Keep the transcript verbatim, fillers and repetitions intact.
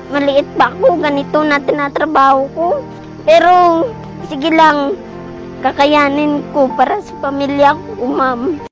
maliit pa ako, ganito na tinatrabaho ko. Pero, sige lang, kakayanin ko para sa pamilya ko, ma'am.